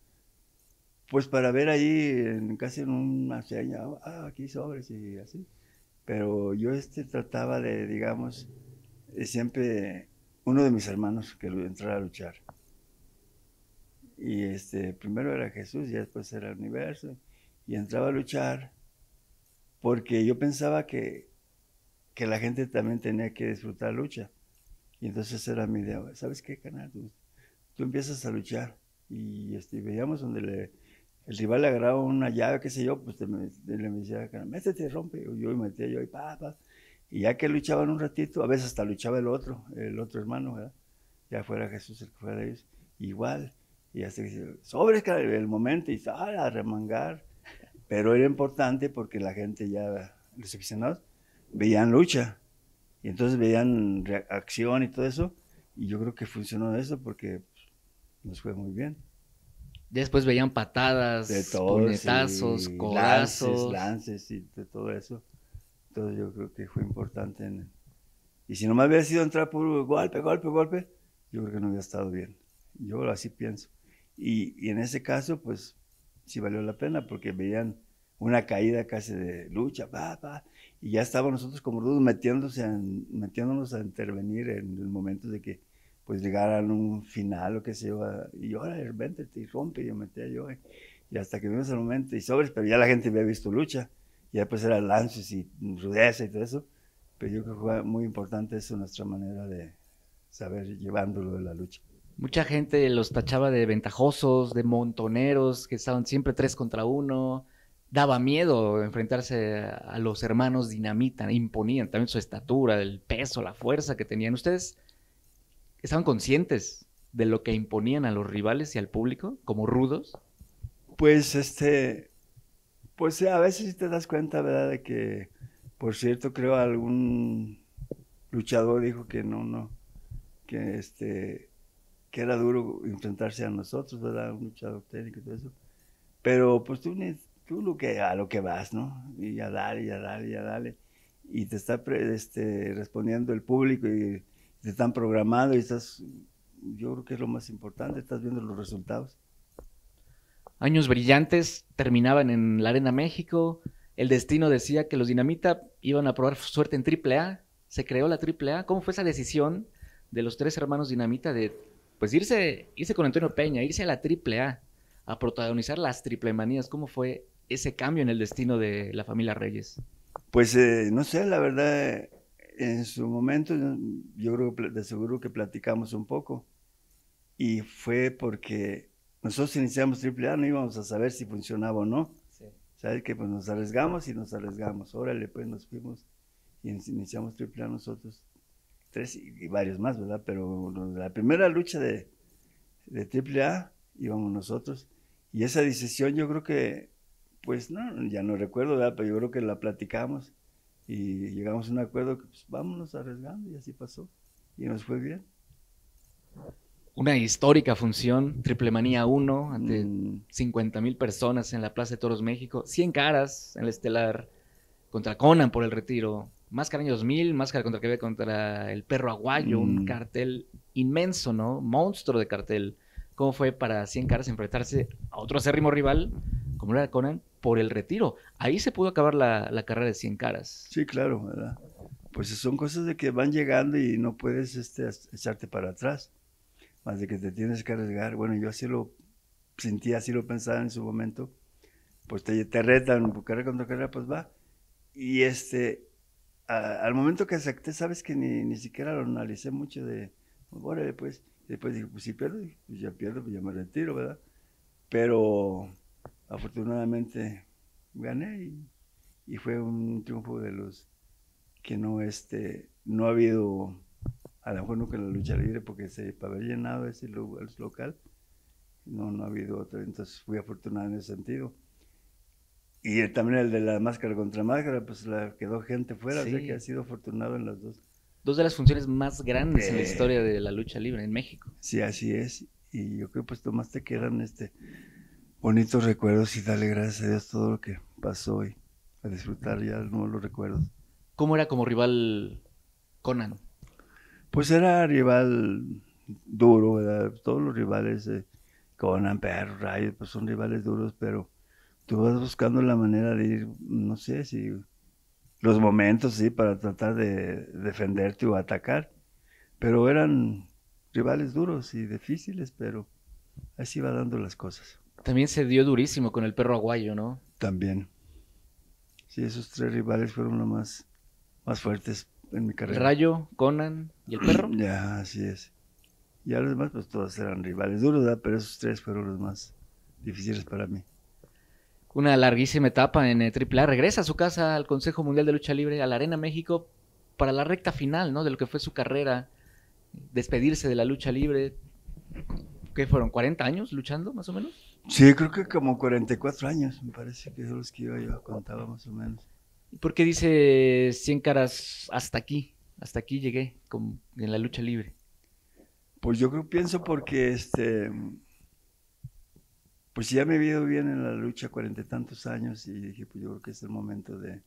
pues para ver ahí, en, casi en una seña, ah, aquí sobres y así. Pero yo este trataba de, digamos, de siempre, uno de mis hermanos que entrara a luchar. Y este, primero era Jesús y después era el Universo. Y entraba a luchar porque yo pensaba que, que la gente también tenía que disfrutar lucha. Y entonces era mi idea, ¿sabes qué, canal? Tú, tú empiezas a luchar. Y este, veíamos donde le, el rival le agarraba una llave, qué sé yo, pues te, me, le me decía, métete, rompe. Y yo me metía yo y pa, pa. Y ya que luchaban un ratito, a veces hasta luchaba el otro, el otro hermano, ¿verdad? Ya fuera Jesús el que fuera de ellos. Igual. Y hasta que sobre el momento y sale a remangar. Pero era importante porque la gente ya, los aficionados, veían lucha. Y entonces veían acción y todo eso. Y yo creo que funcionó eso porque pues, nos fue muy bien. Después veían de patadas, todos, puñetazos, y lances, codazos. lances y de todo eso. Entonces yo creo que fue importante. En, y si nomás hubiera sido entrar por golpe, golpe, golpe, yo creo que no hubiera estado bien. Yo así pienso. Y, y en ese caso, pues, sí valió la pena, porque veían una caída casi de lucha, pa, pa, y ya estábamos nosotros como rudos metiéndose en, metiéndonos a intervenir en el momento de que pues llegaran un final o qué sé yo, y ahora vente y rompe, y yo metía yo, y, y hasta que vimos el momento, y sobres, pero ya la gente había visto lucha, y ya pues era lances y rudeza y todo eso, pero yo creo que fue muy importante eso, nuestra manera de saber llevándolo de la lucha. Mucha gente los tachaba de ventajosos, de montoneros, que estaban siempre tres contra uno. Daba miedo enfrentarse a los hermanos Dinamita, imponían también su estatura, el peso, la fuerza que tenían. ¿Ustedes estaban conscientes de lo que imponían a los rivales y al público como rudos? Pues este, pues a veces sí te das cuenta, ¿verdad? De que, por cierto, creo algún luchador dijo que no, no, que este, que era duro enfrentarse a nosotros, ¿verdad? Un luchador técnico y todo eso. Pero pues tú, tú lo que, a lo que vas, ¿no? Y a darle, y a darle, y a darle. Y te está este, respondiendo el público y te están programando y estás, yo creo que es lo más importante, estás viendo los resultados. Años brillantes terminaban en la Arena México. El destino decía que los Dinamita iban a probar suerte en triple A. Se creó la triple A. ¿Cómo fue esa decisión de los tres hermanos Dinamita de pues irse, irse con Antonio Peña, irse a la triple A, a protagonizar las triple manías? ¿Cómo fue ese cambio en el destino de la familia Reyes? Pues eh, no sé, la verdad, en su momento yo creo que de seguro que platicamos un poco y fue porque nosotros iniciamos triple A, no íbamos a saber si funcionaba o no. Sí. ¿Sabes? Que pues nos arriesgamos y nos arriesgamos. Órale, pues nos fuimos y iniciamos triple A nosotros, tres y, y varios más, ¿verdad? Pero la primera lucha de, de triple A íbamos nosotros y esa decisión yo creo que, pues no, ya no recuerdo, ¿verdad? Pero yo creo que la platicamos y llegamos a un acuerdo que pues vámonos arriesgando y así pasó y nos fue bien. Una histórica función, Triple Manía uno, ante mm. cincuenta mil personas en la Plaza de Toros México, cien caras en el estelar, contra Conan por el retiro, Máscara año dos mil, Máscara contra que contra el Perro Aguayo, mm. un cartel inmenso, ¿no? Monstruo de cartel. ¿Cómo fue para cien caras enfrentarse a otro acérrimo rival, como era Conan, por el retiro? Ahí se pudo acabar la, la carrera de cien caras. Sí, claro, ¿verdad? Pues son cosas de que van llegando y no puedes este, echarte para atrás. Más de que te tienes que arriesgar. Bueno, yo así lo sentía, así lo pensaba en su momento. Pues te, te retan, carrera contra carrera, pues va. Y este, a, al momento que acepté, sabes que ni, ni siquiera lo analicé mucho de, órale, pues. Después dije, pues si pierdo, pues ya pierdo, pues ya me retiro, ¿verdad? Pero afortunadamente gané y, y fue un triunfo de los que no, este, no ha habido... A lo mejor nunca en la lucha libre, porque se, para haber llenado ese lugar, local, no, no ha habido otro. Entonces fui afortunado en ese sentido. Y el, también el de la máscara contra máscara, pues la quedó gente fuera, sí. O sea que ha sido afortunado en las dos. Dos de las funciones más grandes eh, en la historia de la lucha libre en México. Sí, así es. Y yo creo que pues nomás te quedan este, bonitos recuerdos y darle gracias a Dios todo lo que pasó y a disfrutar ya no los recuerdos. ¿Cómo era como rival Conan? Pues era rival duro, ¿verdad? Todos los rivales, eh, Conan, Perro, Rayo, pues son rivales duros, pero tú vas buscando la manera de ir, no sé si los momentos, sí, para tratar de defenderte o atacar, pero eran rivales duros y difíciles, pero así va dando las cosas. También se dio durísimo con el Perro Aguayo, ¿no? También. Sí, esos tres rivales fueron los más, más fuertes en mi carrera. El Rayo, Conan y el Perro. Ya, así es. Ya los demás, pues todos eran rivales duros, ¿verdad? Pero esos tres fueron los más difíciles para mí. Una larguísima etapa en eh, triple A. Regresa a su casa, al Consejo Mundial de Lucha Libre, a la Arena México, para la recta final, ¿no? De lo que fue su carrera. Despedirse de la lucha libre. ¿Qué fueron? ¿cuarenta años luchando, más o menos? Sí, creo que como cuarenta y cuatro años, me parece que son los que yo, yo contaba, más o menos. ¿Por qué dice cien caras hasta aquí? Hasta aquí llegué con, en la lucha libre. Pues yo creo, pienso porque este pues ya me había ido bien en la lucha cuarenta y tantos años y dije, pues yo creo que es el momento de,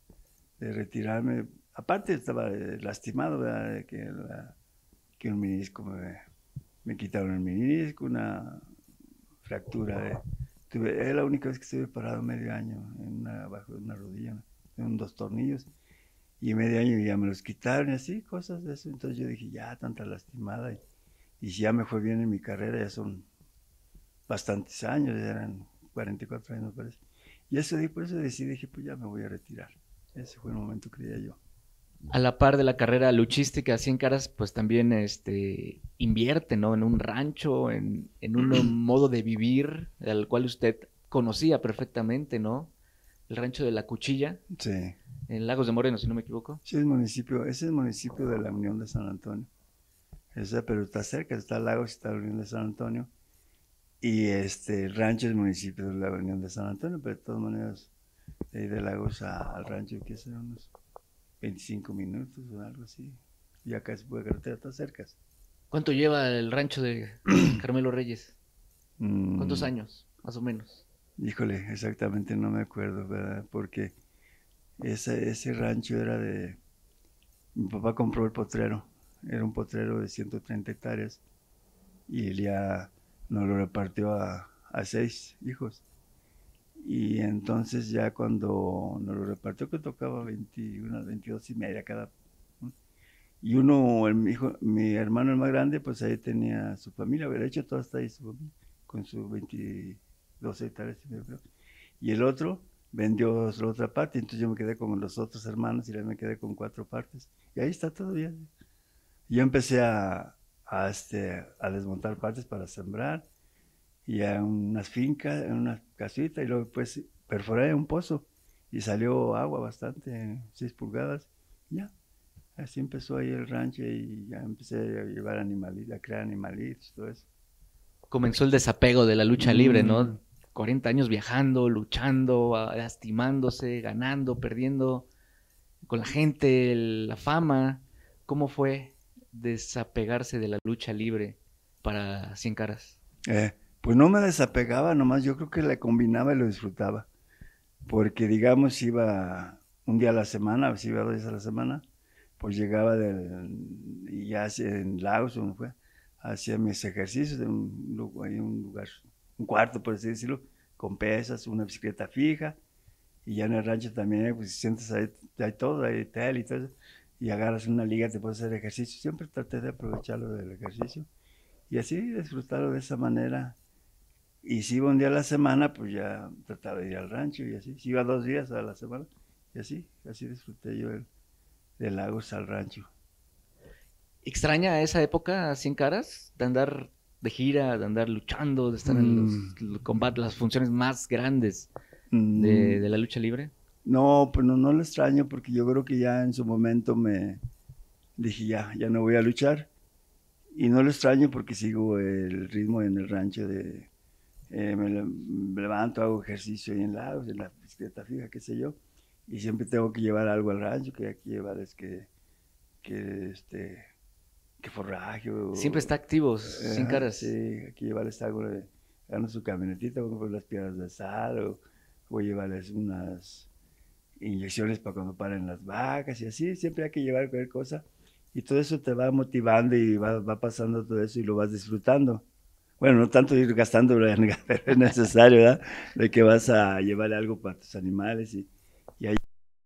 de retirarme. Aparte estaba lastimado, ¿verdad? De que, la, que un menisco me, me quitaron el menisco, una fractura de... Tuve, es la única vez que estuve parado medio año en una, bajo una rodilla, en dos tornillos, y medio año ya me los quitaron y así, cosas de eso. Entonces yo dije, ya, tanta lastimada, y, y si ya me fue bien en mi carrera, ya son bastantes años, ya eran cuarenta y cuatro años, me parece. Y eso, por eso decidí, dije, pues ya me voy a retirar. Ese fue el momento, creía yo. A la par de la carrera luchística, Cien Caras, pues también este, invierte, ¿no? En un rancho, en, en un modo de vivir, al cual usted conocía perfectamente, ¿no? El rancho de La Cuchilla, Sí. en Lagos de Moreno, si no me equivoco. Sí, es municipio, ese es el municipio de la Unión de San Antonio. Ese, pero está cerca, está Lagos, está la Unión de San Antonio. Y este, el rancho es el municipio de la Unión de San Antonio, pero de todas maneras, de, de Lagos a, al rancho, que serán unos veinticinco minutos o algo así. Y acá se puede carretera, está cerca. ¿Cuánto lleva el rancho de Carmelo Reyes? ¿Cuántos Mm, años, más o menos? híjole, exactamente no me acuerdo, ¿verdad? Porque ese, ese rancho era de... Mi papá compró el potrero, era un potrero de ciento treinta hectáreas y él ya nos lo repartió a, a seis hijos. Y entonces ya cuando nos lo repartió, que tocaba veintiuno, veintidós y media cada. ¿No? Y uno, el, mi, hijo, mi hermano el más grande, pues ahí tenía su familia, de hecho todo está ahí su familia, con sus veintidós hectáreas, creo. Y el otro vendió la otra parte, entonces yo me quedé con los otros hermanos y él me quedé con cuatro partes. Y ahí está todavía. Yo empecé a, a, este, a desmontar partes para sembrar y a unas fincas, en una casita, y luego pues perforé un pozo y salió agua bastante, seis pulgadas, ya. Así empezó ahí el rancho y ya empecé a llevar animalitos, a crear animalitos, todo eso. Comenzó el desapego de la lucha libre, ¿no? Mm. cuarenta años viajando, luchando, lastimándose, ganando, perdiendo con la gente, la fama. ¿Cómo fue desapegarse de la lucha libre para Cien Caras? Eh, pues no me desapegaba, nomás yo creo que la combinaba y lo disfrutaba. Porque digamos, iba un día a la semana, si iba dos días a la semana, pues llegaba del, y ya en Laos, donde fue, hacía mis ejercicios en un, lugar, un lugar, un cuarto, por así decirlo, con pesas, una bicicleta fija, y ya en el rancho también, pues sientes ahí, hay todo, hay tele y todo eso, y agarras una liga, te puedes hacer ejercicio. Siempre traté de aprovecharlo del ejercicio, y así disfrutarlo de esa manera. Y si iba un día a la semana, pues ya trataba de ir al rancho y así. Si iba dos días a la semana, y así, así disfruté yo el, de Lagos al rancho. ¿Extraña esa época, Cien Caras? De andar de gira, de andar luchando, de estar en los, Mm. los combates, las funciones más grandes Mm, de, de la lucha libre. no, pues no, no lo extraño porque yo creo que ya en su momento me dije ya, ya no voy a luchar. Y no lo extraño porque sigo el ritmo en el rancho de... eh, me, le- me levanto, hago ejercicio ahí en Lagos, en la bicicleta fija, qué sé yo. Y siempre tengo que llevar algo al rancho, que hay que llevar es que, que este... que forraje Siempre o, está activo, Cien ajá, Caras. sí, hay que llevarles algo de, en su camionetita, voy a poner las piedras de sal o voy a llevarles unas inyecciones para cuando paren las vacas y así, siempre hay que llevar cualquier cosa y todo eso te va motivando y va, va pasando todo eso y lo vas disfrutando. Bueno, no tanto ir gastando, pero es necesario, ¿verdad? De que vas a llevar algo para tus animales y, y ahí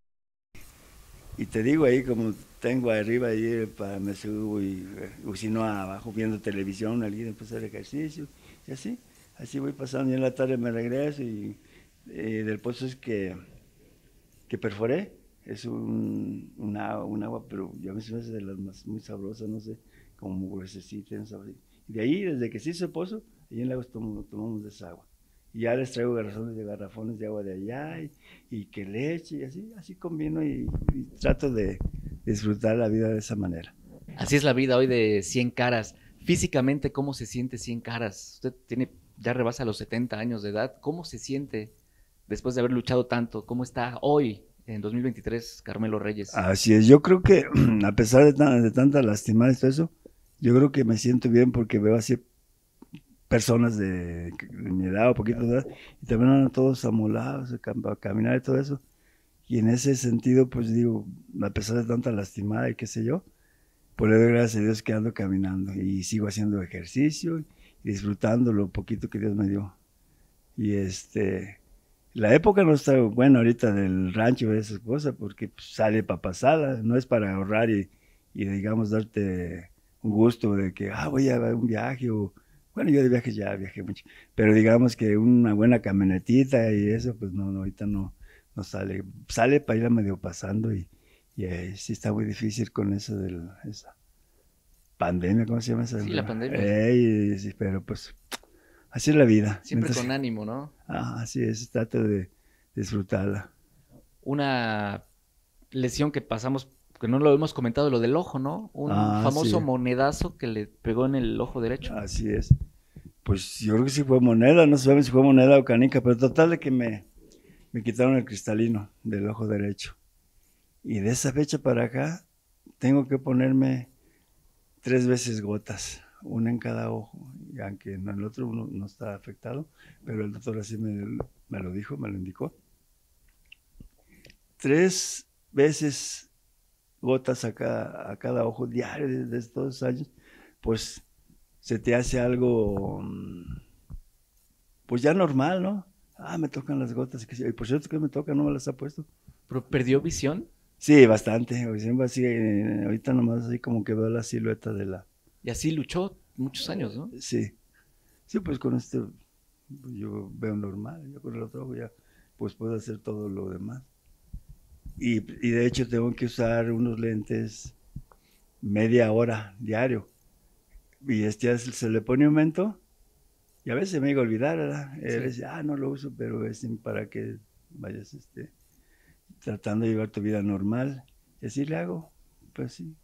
y te digo ahí como tengo arriba ahí para me subo y o si no abajo viendo televisión, alguien empieza a hacer ejercicio y así, así voy pasando y en la tarde me regreso y eh, del pozo es que, que perforé, es un, una, un agua, pero ya me hace de las más muy sabrosas, no sé, como gruesecita, no sé. Y de ahí, desde que se hizo el pozo, ahí en Lagos tomamos, tomamos de esa agua. Y ya les traigo garrafones de garrafones de agua de allá y, y que leche y así, así combino y, y trato de disfrutar la vida de esa manera. Así es la vida hoy de Cien Caras. Físicamente, ¿cómo se siente Cien Caras? Usted tiene, ya rebasa los setenta años de edad. ¿Cómo se siente después de haber luchado tanto? ¿Cómo está hoy, en dos mil veintitrés, Carmelo Reyes? Así es, yo creo que a pesar de, tan, de tanta lastimada y todo eso, yo creo que me siento bien porque veo así personas de, de mi edad o poquito de edad, y también eran todos amolados a, cam- a caminar y todo eso. Y en ese sentido, pues digo, a pesar de tanta lastimada y qué sé yo, pues le doy gracias a Dios que ando caminando y sigo haciendo ejercicio y disfrutando lo poquito que Dios me dio. Y este, la época no está buena ahorita del rancho y esas cosas, porque pues, sale para pasada, no es para ahorrar y, y digamos darte un gusto de que, ah, voy a un viaje o, bueno, yo de viajes ya viajé mucho, pero digamos que una buena camionetita y eso, pues no, no ahorita no, no sale, sale para ir a medio pasando y, y eh, sí está muy difícil con eso de la- esa pandemia, ¿cómo se llama esa Sí, la enfermedad? pandemia. Eh, sí, pero pues así es la vida. Siempre Mientras, con ánimo, ¿no? ah, así es, trato de disfrutarla. Una lesión que pasamos, que no lo hemos comentado, lo del ojo, ¿no? Un Ah, sí, famoso monedazo que le pegó en el ojo derecho. así es. Pues yo creo que sí fue moneda, no sabemos si fue moneda o canica, pero total de que me, me quitaron el cristalino del ojo derecho. Y de esa fecha para acá tengo que ponerme tres veces gotas, una en cada ojo, y aunque en el otro uno no está afectado, pero el doctor así me, me lo dijo, me lo indicó. Tres veces gotas a cada, a cada ojo diario desde estos años, pues se te hace algo, mm, pues ya normal, ¿no? Ah, me tocan las gotas. Y por cierto que me tocan, no me las ha puesto. ¿Pero perdió visión? Sí, bastante. Hoy siempre así, eh, ahorita nomás así como que veo la silueta de la... Y así luchó muchos años, ¿no? Sí, sí, pues con este pues yo veo normal, yo con el otro ojo ya pues puedo hacer todo lo demás. Y, y de hecho tengo que usar unos lentes media hora diario. Y este ya se, se le pone un mento y a veces me llega a olvidar, ¿verdad? Él Sí. dice, ah, no lo uso, pero es para que vayas este, tratando de llevar tu vida normal. Y así le hago, pues sí.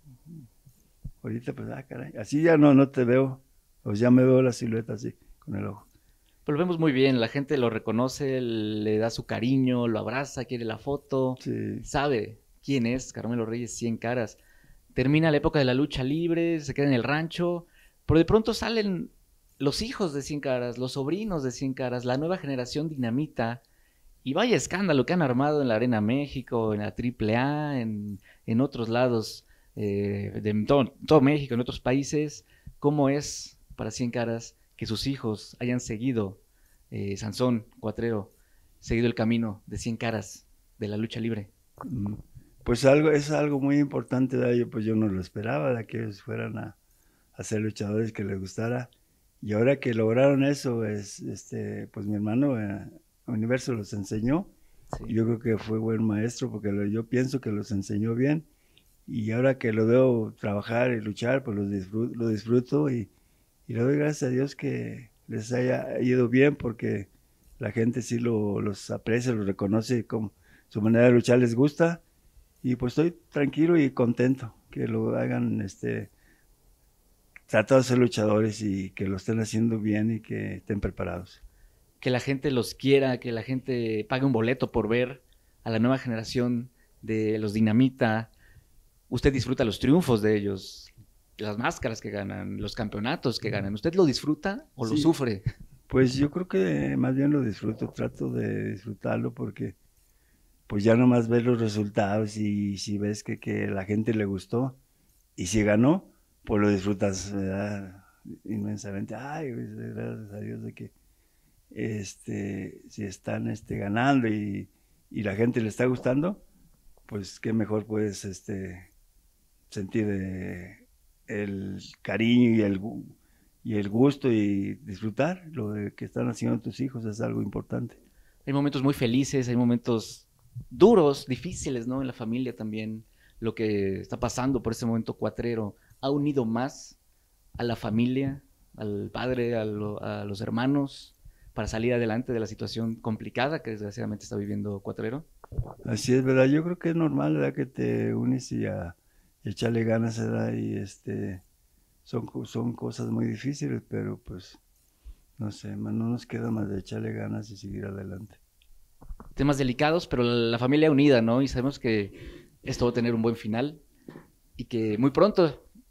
Ahorita pues, ah, caray, así ya no, no te veo, pues ya me veo la silueta así, con el ojo. Pero lo vemos muy bien, la gente lo reconoce, le da su cariño, lo abraza, quiere la foto, Sí, sabe quién es Carmelo Reyes Cien Caras. Termina la época de la lucha libre, se queda en el rancho, pero de pronto salen los hijos de Cien Caras, los sobrinos de Cien Caras, la nueva generación dinamita, y vaya escándalo que han armado en la Arena México, en la Triple A, en, en otros lados eh, de todo, todo México, en otros países. ¿Cómo es para Cien Caras que sus hijos hayan seguido, eh, Sansón, Cuatrero, seguido el camino de Cien Caras, de la lucha libre? mm, pues algo, es algo muy importante, ¿verdad? Yo, pues yo no lo esperaba, de que ellos fueran a, a ser luchadores que les gustara. Y ahora que lograron eso, es, este, pues mi hermano eh, Universo los enseñó. Sí. Yo creo que fue buen maestro porque lo- yo pienso que los enseñó bien. Y ahora que lo veo trabajar y luchar, pues lo disfruto, lo disfruto y, y le doy gracias a Dios que les haya ido bien porque la gente sí lo, los aprecia, los reconoce, como su manera de luchar les gusta. Y pues estoy tranquilo y contento que lo hagan, este, tratar de ser luchadores y que lo estén haciendo bien y que estén preparados. Que la gente los quiera, que la gente pague un boleto por ver a la nueva generación de los Dinamita. Usted disfruta los triunfos de ellos, las máscaras que ganan, los campeonatos que ganan. ¿Usted lo disfruta o lo Sí, sufre? pues yo creo que más bien lo disfruto, trato de disfrutarlo porque pues ya nomás ves los resultados y si ves que, que la gente le gustó y si ganó, pues lo disfrutas, ¿verdad? Inmensamente. Ay, pues, gracias a Dios de que este, si están este, ganando y, y la gente le está gustando, pues qué mejor puedes este, sentir eh, el cariño y el, gu- y el gusto y disfrutar lo de que están haciendo tus hijos es algo importante. Hay momentos muy felices, hay momentos duros, difíciles, ¿no? En la familia también. Lo que está pasando por ese momento cuatrero ha unido más a la familia, al padre, a, lo- a los hermanos, para salir adelante de la situación complicada que desgraciadamente está viviendo Cuatrero. Así es, ¿verdad? Yo creo que es normal, ¿verdad? Que te unes y a y echarle ganas, ¿verdad? Y este, son, co- son cosas muy difíciles, pero pues, no sé, ma- no nos queda más de echarle ganas y seguir adelante. Temas delicados, pero la familia unida, ¿no? Y sabemos que esto va a tener un buen final y que muy pronto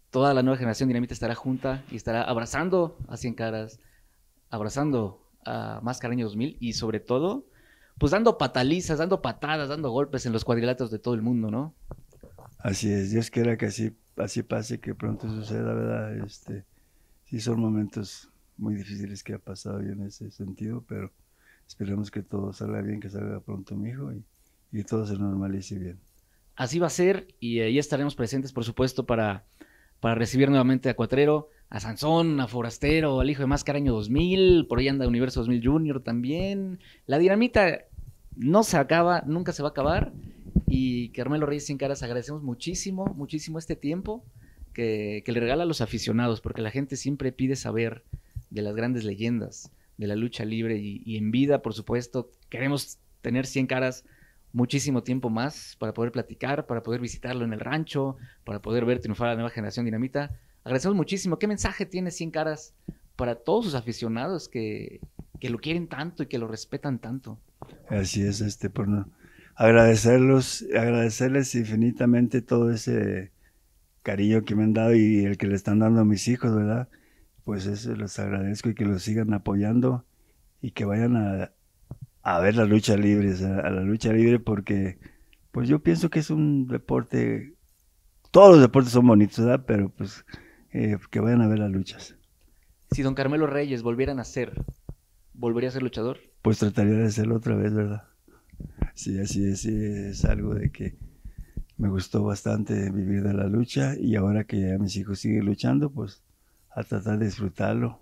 toda la nueva generación Dinamita estará junta y estará abrazando a Cien Caras, abrazando a Máscara Año dos mil y sobre todo, pues dando patalizas, dando patadas, dando golpes en los cuadriláteros de todo el mundo, ¿no? Así es, Dios quiera que así, así pase, que pronto suceda, ¿verdad? Este, sí son momentos muy difíciles que ha pasado yo en ese sentido, pero esperemos que todo salga bien, que salga pronto mi hijo y, y todo se normalice bien. Así va a ser y ahí estaremos presentes, por supuesto, para, para recibir nuevamente a Cuatrero, a Sansón, a Forastero, al hijo de Máscara Año dos mil, por ahí anda Universo dos mil Junior también. La Dinamita no se acaba, nunca se va a acabar. Y Carmelo Reyes Cien Caras, agradecemos muchísimo, muchísimo este tiempo que, que le regala a los aficionados, porque la gente siempre pide saber de las grandes leyendas de la lucha libre y, y en vida, por supuesto, queremos tener Cien Caras muchísimo tiempo más para poder platicar, para poder visitarlo en el rancho, para poder ver triunfar a la nueva generación Dinamita. Agradecemos muchísimo. ¿Qué mensaje tiene Cien Caras para todos sus aficionados que, que lo quieren tanto y que lo respetan tanto? Así es, este, por no agradecerlos, agradecerles infinitamente todo ese cariño que me han dado y el que le están dando a mis hijos, ¿verdad? Pues eso les agradezco y que los sigan apoyando y que vayan a, a ver la lucha libre, o sea, a la lucha libre porque pues yo pienso que es un deporte, todos los deportes son bonitos, ¿verdad? Pero pues eh, que vayan a ver las luchas. Si don Carmelo Reyes volviera a nacer, ¿volvería a ser luchador? Pues trataría de hacerlo otra vez, ¿verdad? Sí, así es, sí, es algo de que me gustó bastante vivir de la lucha y ahora que ya mis hijos siguen luchando, pues a tratar de disfrutarlo.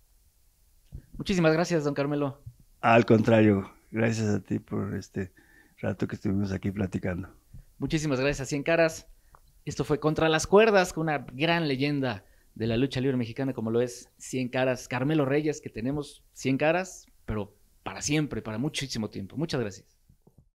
Muchísimas gracias, don Carmelo. Al contrario, gracias a ti por este rato que estuvimos aquí platicando. Muchísimas gracias a Cien Caras. Esto fue Contra las Cuerdas, con una gran leyenda de la lucha libre mexicana como lo es Cien Caras, Carmelo Reyes, que tenemos Cien Caras, pero para siempre, para muchísimo tiempo. Muchas gracias.